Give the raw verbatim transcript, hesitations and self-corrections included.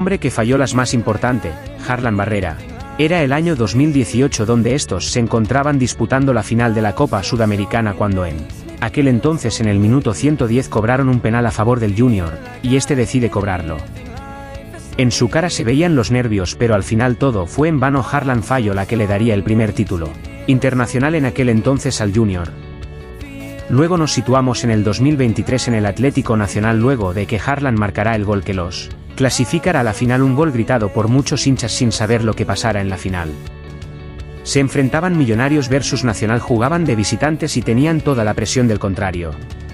hombre que falló las más importantes, Harlan Barrera. Era el año dos mil dieciocho donde estos se encontraban disputando la final de la Copa Sudamericana cuando en aquel entonces en el minuto ciento diez cobraron un penal a favor del Junior, y este decide cobrarlo. En su cara se veían los nervios, pero al final todo fue en vano. Harlan falló la que le daría el primer título internacional en aquel entonces al Junior. Luego nos situamos en el dos mil veintitrés en el Atlético Nacional luego de que Harlan marcará el gol que los clasificará a la final, un gol gritado por muchos hinchas sin saber lo que pasara en la final. Se enfrentaban Millonarios versus Nacional, jugaban de visitantes y tenían toda la presión del contrario.